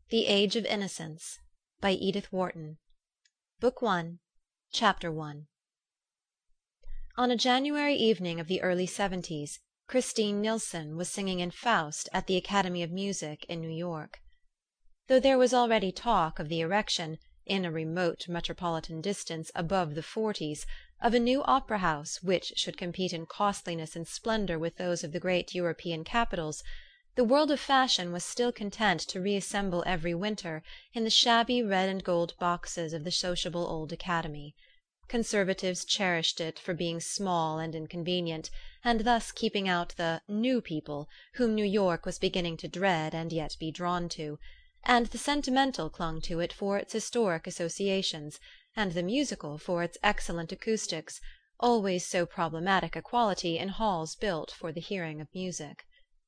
The Age of Innocence by Edith Wharton. Book 1, Chapter 1. On a January evening of the early 70's, Christine Nilsson was singing in Faust at the Academy of Music in New York. Though there was already talk of the erection, in a remote metropolitan distance above the forties, of a new opera house which should compete in costliness and splendor with those of the great European capitals, the world of fashion was still content to reassemble every winter in the shabby red and gold boxes of the sociable old Academy. Conservatives cherished it for being small and inconvenient, and thus keeping out the "new people" whom New York was beginning to dread and yet be drawn to; and the sentimental clung to it for its historic associations, and the musical for its excellent acoustics, always so problematic a quality in halls built for the hearing of music.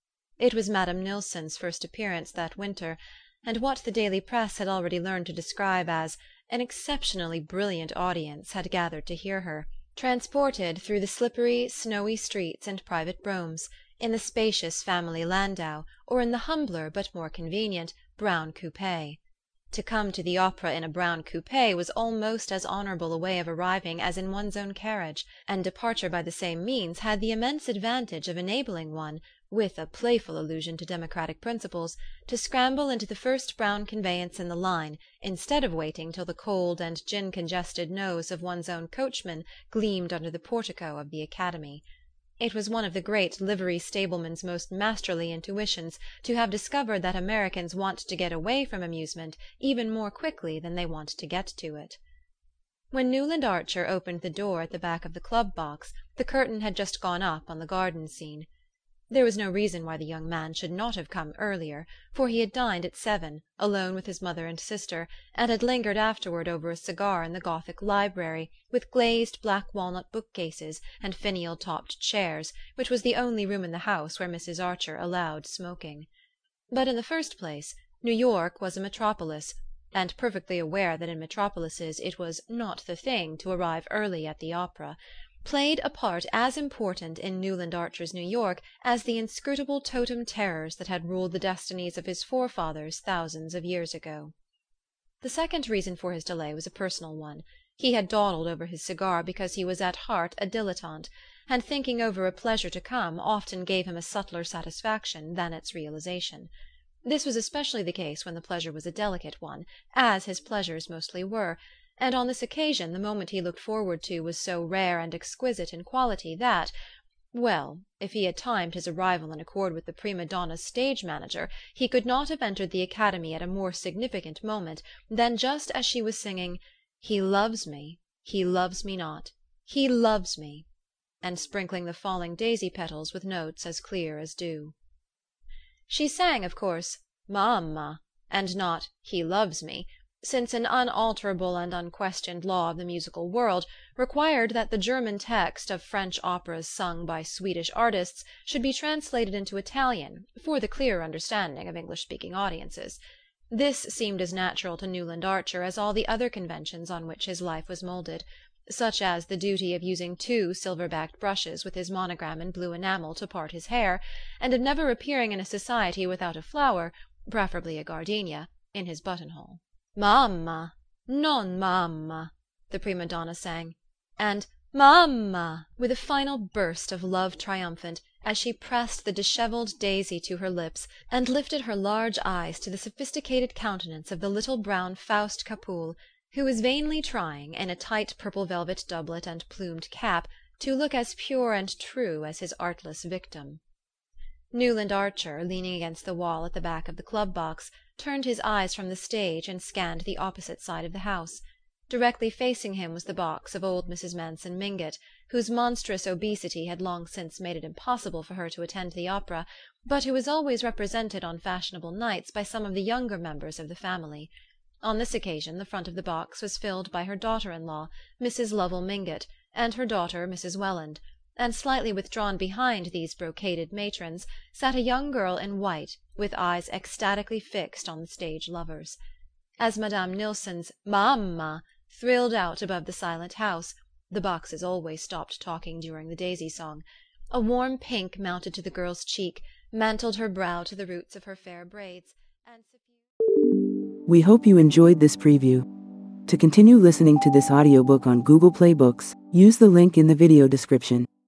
It was Madame Nilsson's first appearance that winter, and what the daily press had already learned to describe as an exceptionally brilliant audience had gathered to hear her, transported through the slippery, snowy streets and private broughams, in the spacious family landau, or in the humbler but more convenient brown coupe. To come to the opera in a brown coupe was almost as honorable a way of arriving as in one's own carriage, and departure by the same means had the immense advantage of enabling one, with a playful allusion to democratic principles, to scramble into the first brown conveyance in the line, instead of waiting till the cold and gin-congested nose of one's own coachman gleamed under the portico of the Academy. It was one of the great livery-stableman's most masterly intuitions to have discovered that Americans want to get away from amusement even more quickly than they want to get to it. When Newland Archer opened the door at the back of the club box, the curtain had just gone up on the garden scene. There was no reason why the young man should not have come earlier, for he had dined at 7, alone with his mother and sister, and had lingered afterward over a cigar in the Gothic library, with glazed black walnut bookcases and finial-topped chairs, which was the only room in the house where Mrs. Archer allowed smoking. But in the first place, New York was a metropolis, and perfectly aware that in metropolises it was "not the thing" to arrive early at the opera, played a part as important in Newland Archer's New York as the inscrutable totem terrors that had ruled the destinies of his forefathers thousands of years ago. The second reason for his delay was a personal one. He had dawdled over his cigar because he was at heart a dilettante, and thinking over a pleasure to come often gave him a subtler satisfaction than its realization. This was especially the case when the pleasure was a delicate one, as his pleasures mostly were, and on this occasion the moment he looked forward to was so rare and exquisite in quality that, well, if he had timed his arrival in accord with the prima donna's stage manager, he could not have entered the Academy at a more significant moment than just as she was singing "He loves me not, he loves me," and sprinkling the falling daisy petals with notes as clear as dew. She sang, of course, "Mamma," and not "He loves me," since an unalterable and unquestioned law of the musical world required that the German text of French operas sung by Swedish artists should be translated into Italian for the clearer understanding of English-speaking audiences. This seemed as natural to Newland Archer as all the other conventions on which his life was moulded, such as the duty of using 2 silver-backed brushes with his monogram in blue enamel to part his hair, and of never appearing in a society without a flower, preferably a gardenia, in his buttonhole. "Mamma, non mamma," the prima donna sang, and "Mamma," with a final burst of love triumphant, as she pressed the dishevelled daisy to her lips and lifted her large eyes to the sophisticated countenance of the little brown Faust Capoul, who was vainly trying, in a tight purple velvet doublet and plumed cap, to look as pure and true as his artless victim. Newland Archer, leaning against the wall at the back of the club box, turned his eyes from the stage and scanned the opposite side of the house. Directly facing him was the box of old Mrs. Manson Mingott, whose monstrous obesity had long since made it impossible for her to attend the opera, but who was always represented on fashionable nights by some of the younger members of the family. On this occasion the front of the box was filled by her daughter-in-law, Mrs. Lovell Mingott, and her daughter, Mrs. Welland, and slightly withdrawn behind these brocaded matrons sat a young girl in white, with eyes ecstatically fixed on the stage lovers. As Madame Nilsson's "Mamma" thrilled out above the silent house, the boxes always stopped talking during the daisy song, a warm pink mounted to the girl's cheek, mantled her brow to the roots of her fair braids, and We hope you enjoyed this preview. To continue listening to this audiobook on Google Play Books, use the link in the video description.